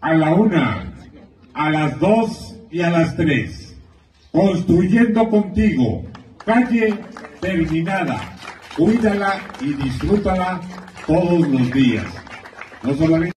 a la 1, a las 2 y a las 3. Construyendo contigo, calle terminada. Cuídala y disfrútala todos los días. No solamente